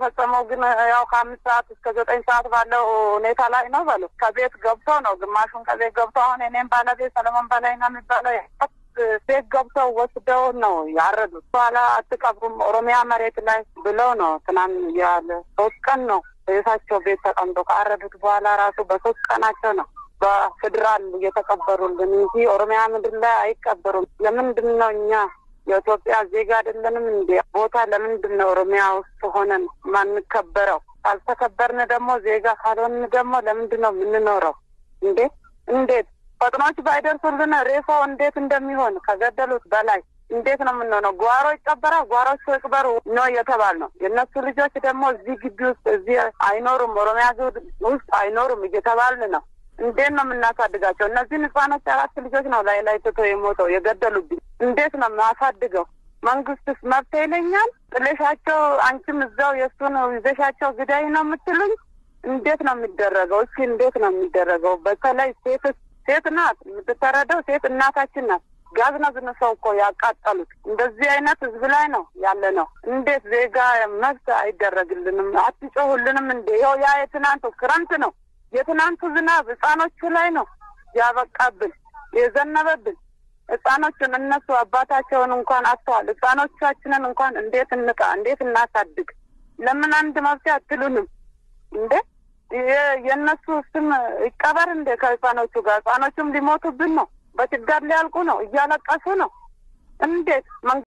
የተፈጸመው ግን ያው ከ5 ሰዓት እስከ 9 ሰዓት ባለው ሁኔታ ላይ ነው ባሉ ከቤት ገብተው ነው ግማሹን ከቤት ገብተው አሁን እኔም ባለቤት ሰለሞን ባላይና የሚባለው ቤት ገብተው ወስደው ነው ያረዱት። በኋላ አትቀብሩም ኦሮሚያ መሬት ላይ ብለው ነው ትናንት ያለ 3 ቀን ነው የሳቸው ቤት ተቀምጦ ካረዱት በኋላ ራሱ በ3 ቀናቸው ነው በፌደራል የተቀበሩልን እንጂ ኦሮሚያ ምድር ላይ አይቀበሩም። ለምንድን ነው እኛ የኢትዮጵያ ዜጋ አይደለንም እንዴ? ቦታ ለምንድን ነው ኦሮሚያ ውስጥ ሆነን ማንከበረው? ካልተከበርን ደግሞ ዜጋ ካልሆንን ደግሞ ለምንድን ነው የምንኖረው እንዴ? እንዴት ፈጥኖች ባይደርሱልን ሬሳው እንዴት እንደሚሆን ከገደሉት በላይ እንዴት ነው የምንሆነው? ጓሮ ይቀበራል፣ ጓሮች ይቀበሩ ነው የተባልነው። የእነሱ ልጆች ደግሞ እዚህ ግቢ ውስጥ እዚህ አይኖሩም፣ ኦሮሚያ ውስጥ አይኖሩም እየተባልን ነው። እንዴት ነው የምናሳድጋቸው? እነዚህ ህፃኖች 4 ልጆች ነው ላይ ትቶ የሞተው የገደሉብኝ። እንዴት ነው ማሳድገው? መንግስትስ መብት ይለኛል ጥለሻቸው አንቺም እዛው የሱን ይዘሻቸው ግዳይ ነው የምትሉኝ? እንዴት ነው የሚደረገው? እሺ እንዴት ነው የሚደረገው? በተለይ ሴት ናት የምትተረደው፣ ሴት እናታችን ናት። ጋዝ ነው ብንሰው እኮ ያቃጠሉት። እንደዚህ አይነት ህዝብ ላይ ነው ያለ ነው። እንዴት ዜጋ መብት አይደረግልንም? አትጮሁልንም እንዴ? ይኸው ያ የትናንቱ ክረምት ነው የትናንቱ ዝናብ ህፃኖቹ ላይ ነው ያበቃብን የዘነበብን። ህፃኖቹን እነሱ አባታቸውን እንኳን አጥተዋል። ህፃኖቻችንን እንኳን እንዴት እናሳድግ? ለምን አንድ መብት አትሉንም እንዴ? የነሱ ስም ይቀበር እንዴ ከህፃኖቹ ጋር? ህፃኖቹም ሊሞቱብን ነው፣ በችግር ሊያልቁ ነው፣ እያለቀሱ ነው። እንዴት